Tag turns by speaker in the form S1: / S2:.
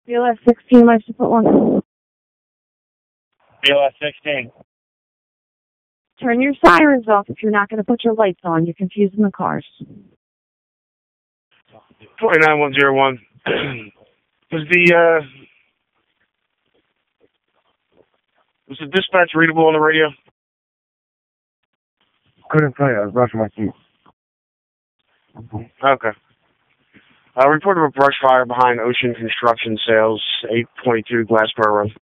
S1: BLS 16, life support 1.
S2: BLS 16.
S1: Turn your sirens off if you're not going to put your lights on. You're confusing the cars.
S2: 29101. Was the dispatch readable on the radio?
S3: Couldn't tell you. I was brushing my teeth.
S2: Okay. Report of a brush fire behind Ocean Construction Sales, 822 Glassboro Road.